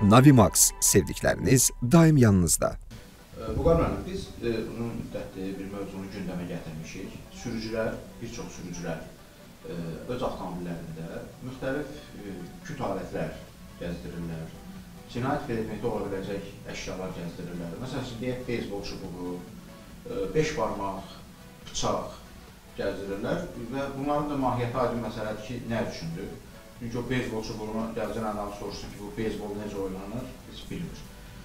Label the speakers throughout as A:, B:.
A: Navimax, sevdikləriniz daim yanınızda.
B: Vüqar müəllim, biz uzun müddətli bir mövzunu gündəmə gətirmişik. Bir çox sürücülər öz avtomobillərində müxtəlif küt alətlər gəzdirirlər. Cinayət predmeti ola biləcək əşyalar gəzdirirlər. Məsələn, deyək, beyzbol çubuğu, 5 barmaq, bıçaq gəzdirirlər və bunların da mahiyyəti aydın məsələdir ki, nə üçündür? Çünki o beyzbol çubuğunu gələcən adam soruşsun ki, bu beyzbol necə oynanır, heç bilmir.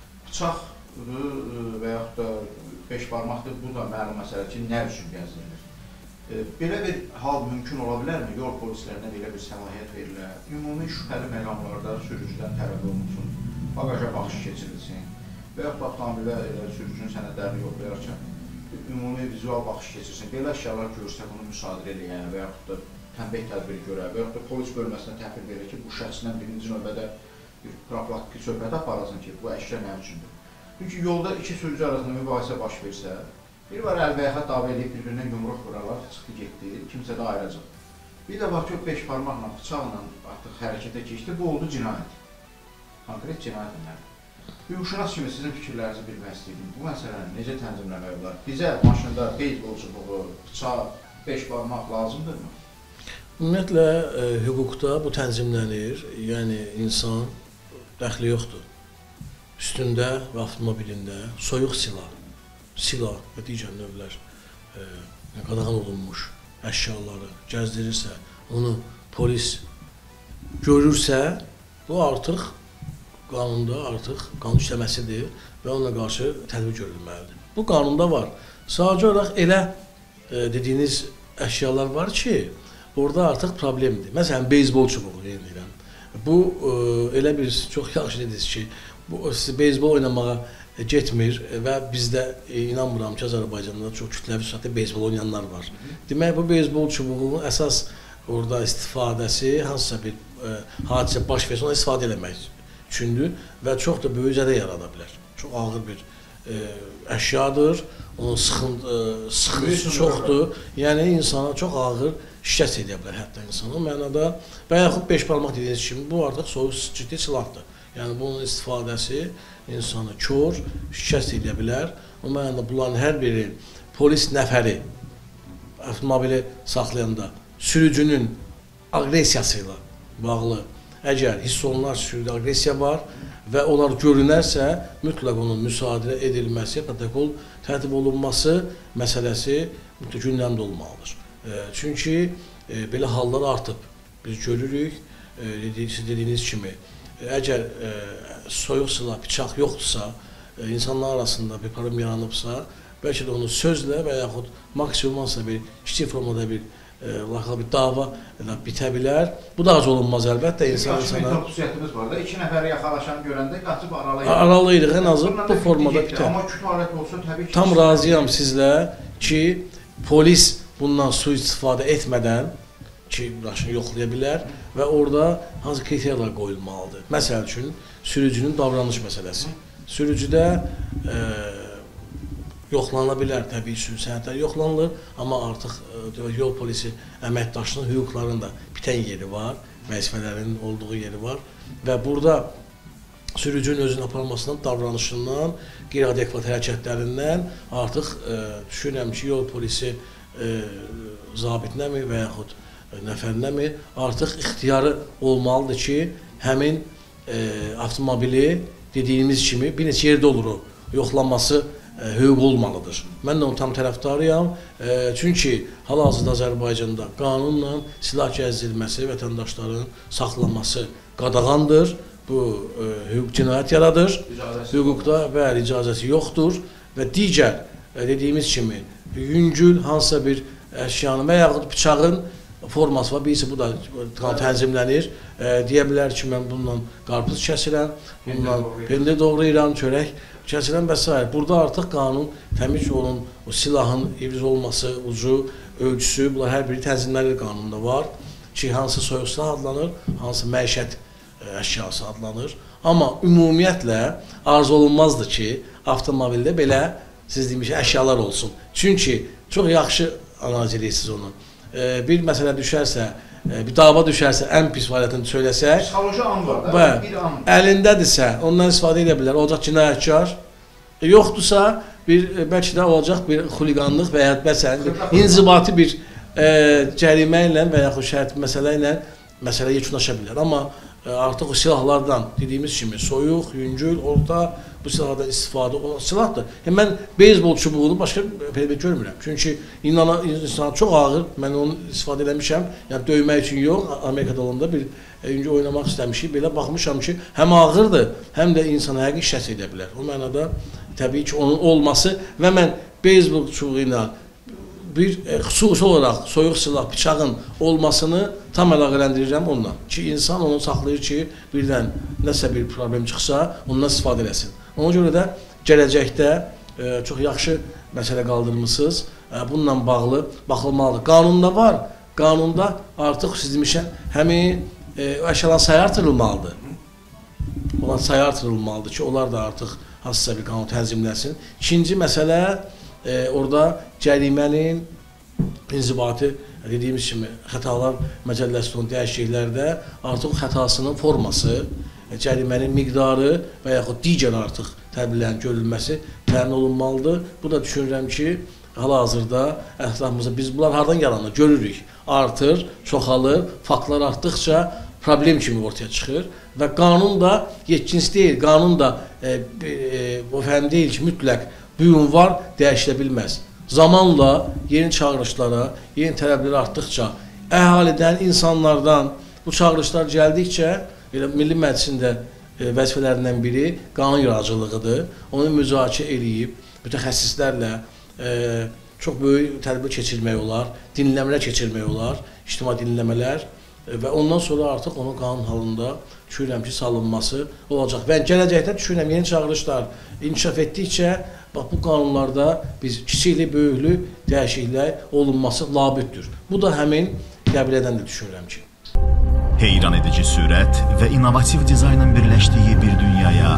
B: Bıçaqdır və yaxud da 5 barmaqdır, bu da məlum məsələdir ki, nə üçün gəzdirilir? Belə bir hal mümkün ola bilərmi? Yol polislərinə belə bir səlahiyyət verilir. Ümumi şübhəli məqamlarda sürücüdən tələb olunsun, bagaja baxış keçirilsin və yaxud avtomobilə sürücünün sənədlərini yoxlayarkən ümumi vizual baxış keçirsin. Belə əşyalar görsə bunu müsadirə eləyən və yaxud da tənbih tədbiri görə və yaxud da polis bölməsinə təhvil verir ki, bu şəxslə birinci növbədə bir profilaktik söhbət aparasın ki, bu əşya nə üçündür? Çünki yolda iki sürücü arasında mübahisə baş versə, biri var əlbəyaxa dava edib bir-birinə yumruq vurarlar, çıxdı getdi, kimsə də ayrılacaq. Bir də var ki, 5 parmaqla, bıçaqla artıq hərəkətə keçdi, bu oldu cinayət. Konkret cinayət nədir? Hüquqşünas kimi sizin fikirlərinizi bilmək istəyirdim. Bu məsələni necə tənzimləmək olar? Bizə maşında beyzbol çubuğu, bıçaq, 5 parmaq lazımdırmı?
C: Ümumiyyətlə, hüquqda bu tənzimlənir, yəni insan dəxli yoxdur. Üstündə və avtomobilində soyuq silah və digər növlər qadağan olunmuş əşyaları gəzdirirsə, onu polis görürsə, bu artıq qanunda qanun işləməsidir və ona qarşı tədbir görülməlidir. Bu qanunda var. Sadəcə olaraq elə dediyiniz əşyalar var ki, orada artıq problemdir. Məsələn, beyzbol çubuğu deyirəm. Bu elə bir çox yaxşı dediniz ki, beyzbol oynamağa getmir və bizdə inanmıram ki, Azərbaycanda çox kütləvi sürətdə beyzbol oynayanlar var. Demək, bu beyzbol çubuğunun əsas orada istifadəsi hansısa bir hadisə baş versə, ona istifadə eləmək üçündür və çox da böyük zədə yarada bilər. Çox ağır bir əşyadır, onun sıxıntısı çoxdur, yəni insana çox ağır şikəst edə bilər hətta insana o mənada və yaxud 5 parmaq dediyiniz kimi bu artıq soyuq ciddi silahdır. Yəni bunun istifadəsi insanı kör, şikəst edə bilər. O mənada bunların hər biri polis nəfəri avtomobili saxlayanda sürücünün aqressiyası ilə bağlı əgər hiss olunar sürücüdə aqressiya var və onlar görünərsə mütləq onun müsadirə edilməsi, protokol tərtib olunması məsələsi gündəmdə olmalıdır. Çünki belə hallar artıb. Biz görürük, siz dediyiniz kimi, əgər soyuq silah, bıçaq yoxdursa, insanlar arasında bir problem yaranıbsa, bəlkə də onu sözlə və yaxud maksimum olsa bir kiçik formada bir dava bitə bilər. Bu da az olunmaz əlbəttə insan insana.
B: Mental xüsusiyyətimiz var da, 2 nəfəri yaxalaşan görəndə qaçıb aralayırıq.
C: Aralayırıq, ən azı bu formada bitər.
B: Amma küt alət olsa təbii ki...
C: Tam razıyam sizlə ki, polis bundan sui-istifadə etmədən ki, maşını yoxlaya bilər və orada hansı kriteriyalar qoyulmalıdır. Məsəl üçün, sürücünün davranış məsələsi. Sürücüdə yoxlanıla bilər, təbii ki, sənədlər yoxlanılır, amma artıq yol polisi əməkdaşının hüquqlarının da bitən yeri var, vəzifələrinin olduğu yeri var və burada sürücünün özünün aparılmasından, davranışından, qeyri-adekvat hərəkətlərindən artıq düşünürəm ki, yol polisi zabitinəmi və yaxud nəfərinəmi artıq ixtiyarı olmalıdır ki, həmin avtomobili dediyimiz kimi bir neçə yerdə olur o, yoxlanması hüquq olmalıdır. Mən də onun tam tərəfdarıyam. Çünki hal-hazırda Azərbaycanda qanunla silah gəzdirilməsi, vətəndaşların saxlanması qadağandır. Bu hüquq cinayət yaradır. Hüquqda bəli icazəsi yoxdur və digər dediyimiz kimi yüngül hansısa bir əşyanın və yaxud bıçağın forması var. Birisi bu da tənzimlənir. Deyə bilər ki, mən bununla qarpız kəsirəm, bununla pendir doğrayıram, çörək kəsirəm və s. Burada artıq qanun təmiz onun o silahın ivriz olması, ucu, ölçüsü, bunlar hər biri tənzimlənir qanunda var ki, hansı soyuq silah adlanır, hansı məişət əşyası adlanır. Amma ümumiyyətlə arzu olunmazdır ki, avtomobildə belə siz demiş əşyalar olsun. Çünki çox yaxşı analiz edirsiniz onu. bir məsələ düşərsə, bir dava düşərsə, ən pis variantını söyləsək,
B: psixoloji an var da,
C: və
B: bir an.
C: əlindədirsə, ondan istifadə edə bilər, olacaq cinayətkar, yoxdursa, bəlkə də olacaq bir xuliqanlıq və ya məsələn, inzibati bir cərimə ilə və yaxud şərt məsələ ilə məsələ yekunlaşa bilər. Amma artıq o silahlardan dediyimiz kimi soyuq, yüngül, orta bu silahlardan istifadə olan silahdır. Mən beyzbol çubuğunu başqa bir görmürəm. Çünki insan çox ağır, mən onu istifadə eləmişəm. Yəni döymək üçün yox, Amerikada olanda bir yüngül oynamaq istəmişik. Belə baxmışam ki, həm ağırdır, həm də insana həqiqi şəs edə bilər. O mənada təbii ki, onun olması və mən beyzbol çubuğu ilə bir xüsusi olaraq soyuq silah, bıçağın olmasını tam əlaqələndirirəm onunla. Ki, insan onu saxlayır ki, birdən nəsə bir problem çıxsa, ondan istifadə eləsin. Ona görə də gələcəkdə çox yaxşı məsələ qaldırmışsınız. Bununla bağlı baxılmalıdır. Qanunda var, qanunda artıq siz demişən, həmin əşyaların sayı artırılmalıdır. Olan sayı artırılmalıdır ki, onlar da artıq hansısa bir qanun tənzimləsin. İkinci məsələ, orada cərimənin inzibati dediyimiz kimi xətalar məcəlləsində olan dəyişikliklərdə artıq xətasının forması, cərimənin miqdarı və yaxud digər artıq tədbirlərin görülməsi təmin olunmalıdır. Bu da düşünürəm ki, hal-hazırda ətrafımızda biz bunlar hardan yalanır görürük. Artır, çoxalır, faktlar artdıqca problem kimi ortaya çıxır və qanun da yetkins deyil, qanun da o fəhəm deyil ki, mütləq bu ünvar dəyişilə bilməz. Zamanla yeni çağırışlara, yeni tələblər artdıqca, əhalidən, insanlardan bu çağırışlar gəldikcə, Milli Məclisin də vəzifələrindən biri qanun yaradıcılığıdır. Onu müzakirə edib, mütəxəssislərlə çox böyük tədbir keçirmək olar, dinləmələr keçirmək olar, ictimai dinləmələr və ondan sonra artıq onun qanun halında düşünürəm ki, salınması olacaq. Və gələcəkdə düşünürəm, yeni çağırışlar inkişaf etdikcə, bax, bu qanunlarda biz kiçikli, böyüklü dəyişikliklər olunması labüddür. Bu da həmin qəbilədən də düşünürəm ki.
D: Heyran edici sürət və innovativ dizaynın birləşdiyi bir dünyaya